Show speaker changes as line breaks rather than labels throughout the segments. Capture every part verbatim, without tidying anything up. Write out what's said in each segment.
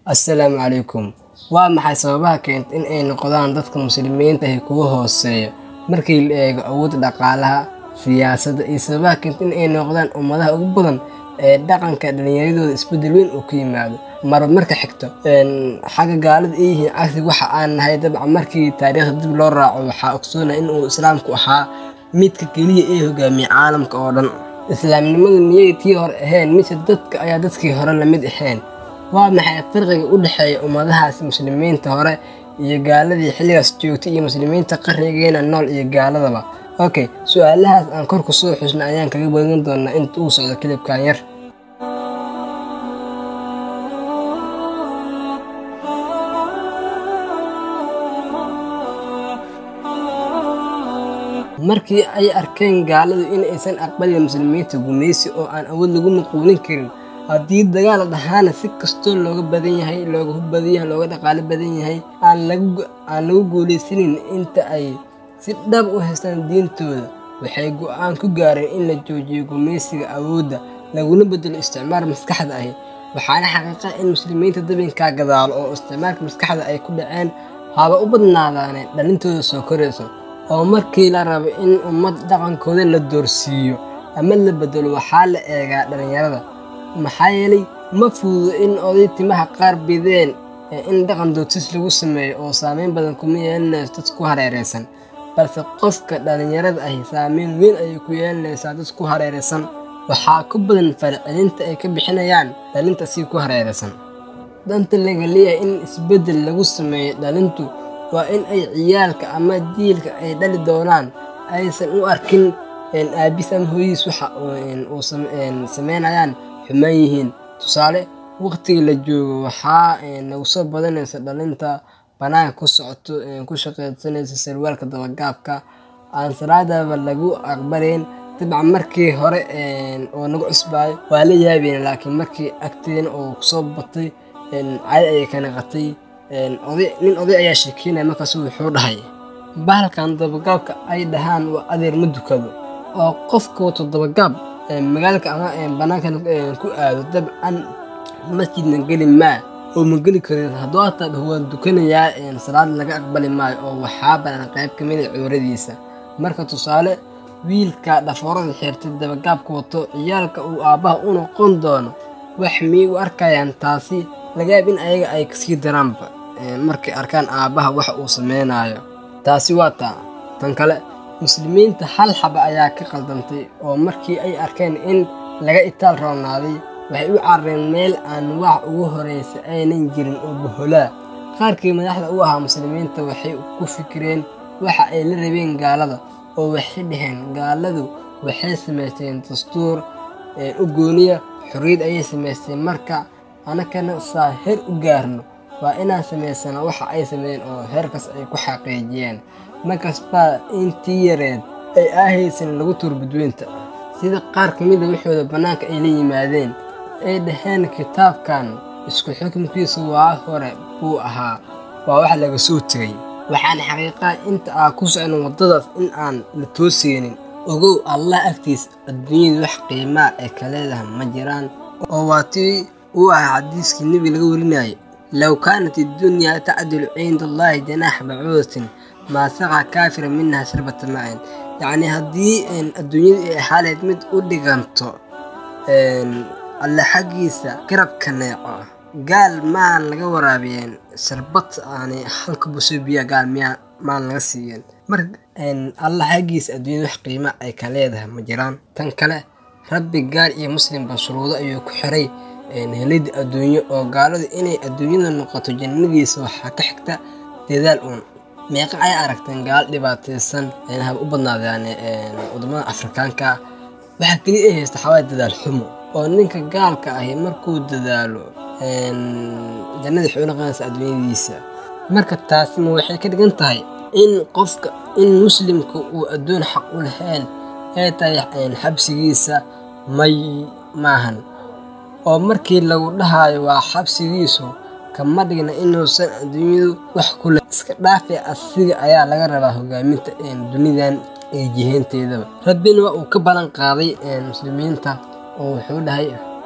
Assalaamu calaykum. Waa maxay sababaha keenta in ay noqdaan dadka muslimiinta ah kuwa hooseeya markii la eego awoodda dhaqaalaha, siyaasadda iyo sababaha keenta in ay noqdaan ummadaha ugu badan ee dhaqanka dhalinyaradooda isbeddel weyn uu ku yimaado mar marka xigto xagga gaalada ay yihiin cagsi waxa aan nahay dabcan markii taariikhda dib loo raaco waxaa ogsoonaa in uu islaamku ahaa midka keliya ee hogaamiya caalamka oo dhan. islaamnimadu miyay tii hore ahayn mise dadka ayaa dadkii hore la mid ahayn? waa maxay farqiga u dhexeeya ummadahaas muslimiinta hore iyo gaaladii xilligaas joogtay iyo muslimiinta qarnigeena nool iyo gaaladaba? okay su'aalahaas aan kor ku soo xusna ayaan kaga badan doonaa inta uu socdo kilibkan yar. markii ay arkeen gaaladu in aysan aqbalin muslimiinta gumeysi oo aan awood lagu maquulin karin, haddii dagaal dhahaana si kastoo looga badan yahay looga hub badan yahay looga dhaqaale badan yahay aan lagu aan lagu guuleysanin inta ay si dhab u haystaan diintooda, waxay go'aan ku gaareen in la joojiyo gumeysiga awoodda laguna bedelo isticmaar maskaxda ah. waxaana xaqiiqa in muslimiinta dabinka gadaal oo isticmaalka maskaxda ay ku dhaceen haba u badnaadaan dhalintooda soo korayso, oo markii la rabo in ummad dhaqankooda la doorsiiyo ama la bedelo waxaa la eegaa dhalinyarada. maxaa yeelay ma fududo in oday timaha qaar bideen in dhaqan doortis lagu sameeyo oo saameyn badan kuma yeelanayso dad ku hareeraysan, balse qofka dhalinyarada ahi saameyn weyn ayay ku yeelanaysaa dad ku hareeraysan. waxaa ku badan falcelinta ay ka bixinayaan dhalinta si ku hareeraysan. danta laga leeyahay in isbeddel lagu sameeyo dhalintu waa in ay ciyaalka ama diilka ay dhali doonaan aysan u arkin aabis ama hooyadiis waxa uu sameynayaan xumaan yihiin. tusaale, waqtiga la joogo waxaa nagu soo badanaysa dhalinta banaanka ku socoto ku shaqaysanaysa sarwaalka dabagaabka aan salaadaba lagu aqbalayn. dabcan markii hore oo nagu cusbaayo waa la yaabeen, laakiin markii agteena oo kusoo batay caadi ayay ka naqatay. oday nin oday ayaa sheekeynaya markaas wuxuu dhahay bahalkan dabagaabka ay dhahaan waa adeer ma dukado, oo qofka wato dabagaab magaalka ama banaanka ku aado dabcan masjidna geli maa oo ma geli karin. hadduu hataa dhaho waan dukanayaa salaad laga aqbali maayo oo waxaa badan qayb ka mid ah cuduradiisa. marka tusaale, wiilka dhafoorada xirtay dabagaabka wato ciyaalka uu aabbaha u noqon doono wax miyay u arkayaan taasi? laga yaab in ayaga ay kasii daraanba markay arkaan aabbaha waxa uu sameynayo. taasi waa taa. tan kale, muslimiinta hal xaba ayaa ka qaldantay oo markii ay arkeen in laga itaal roonaaday waxay u carareen meel aan wax ugu horeysa aynan jirin oo boholaa. qaarkii madaxda u ahaa muslimiinta waxay ku fikireen waxa ay la rabeen gaalada oo waxay dhaheen gaaladu waxay samaysteen dastuur u gooniya, xorriyad ayay samaysteen, marka anakana saa heer u gaarno waa inaan samaysana waxa ay sameeyeen oo heerkaas ay ku xaqiijiyeen. markaas baa intii yareed ay ahaysan lagu turbadweynta sida qaar ka mid ah waxooda bannaanka ay la yimaadeen ay dhaheen kitaabkan isku xukunkiisa waa hore buu ahaa, waa wax laga soo tegay. waxaan xaqiiqaa inta aan ku socno waddadaas in aan la tooseynin. ogow allah agtiis adduunyada wax qiimaa ay ka leedahay ma jiraan, oo waa tii uu ahaa xadiiskii nebiga laga warinayay low kaanat iddunyaa tacdilu cinda allahi janaaxa bacuudatin maa saqaa kaafira minha sharbata maa'in. yacni haddii adduunyada ay ahaaleed mid u dhiganto alle xaggiisa garabka neeco gaal maan laga waraabiyeen sharbad aani halka buso biya gaal miyaa maan laga siiyeen. marka alla xaggiisa adduunyada wax qiima ay ka leedahay ma jiraan. tan kale, rabbi gaal iyo muslimba shuruudo ayuu ku xiray helidda adduunyo, oo gaaladu inay adduunyada noqoto jannadiisa waxaa ka xigta dadaal uun. meeqa ay aragteen gaal dhibaataysan haba u badnaadaan wadamada afrikaanka waxaa keliya ay haysta xawaa dadaal xumo, oo ninka gaalka ahi markuu dadaalo jannada waxay u noqonaysaa adduunyadiisa. marka taasina waxay ka dhigan tahay in qofka in muslimka uu adduun xaq u lahayn ay tahay xabsigiisa may maahan, oo markii lagu dhahayo waa xabsigiisu kama dhigna inuusan adduunyadu wax kule iska dhaafay. asiga ayaa laga rabaa hogaaminta dunidan iyo jihaynteedaba. rabbina waa uu ka ballan qaaday muslimiinta oo wuxuu dhahay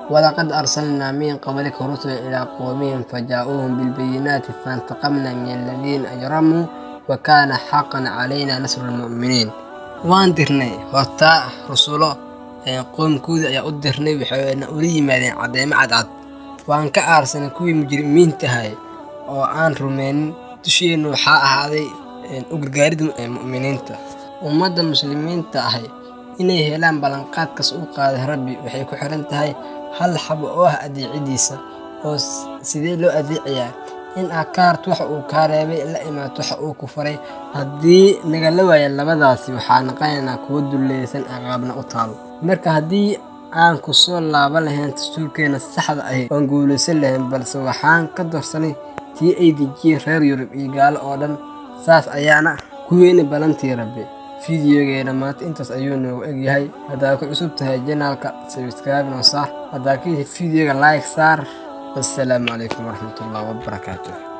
ولقد أرسلنا من قبلك رسلا إلى قومهم فجاءوهم بالبينات فانتقمنا من الذين أجرموا وكان حقا علينا نصر المؤمنين. وان درني horta rasulo qoomkooda ayaa u dirnay waxayna u yimaadeen cadeymo cadcad waan ka aarsanay kuwii mujrimiinta ahay oo aan rumaynin dusheena waxaa ahaaday u gargaaridda mu'miniinta. ummadda muslimiinta ahay inay helaan ballanqaadkaas u qaaday rabbi waxay ku xiran tahay hal xabo oo ah adeecidiisa oo sidee loo adeeciyaa in akaart wax uu ka reebay la imaato wax uu ku faray haddii naga la waayo labadaasi waxaa naqaynaa kuwa dulleysan aqaabna u taalo. marka haddii aan ku soo laaba lahayn dastuurkeena saxda ah oon guulaysan lahayn balse waxaan ka doorsanay tii ay dejiyeen reer Yurub iyo gaalo oo dhan saas ayaana ku weyn balantii rabbi. fiidiyogeena maanta intaas ayuu noogu egyahay. haddaa ku cusub tahay channelka subscribe noo saar, haddaa ka heshay fiidiyoga like saar. السلام عليكم ورحمة الله وبركاته.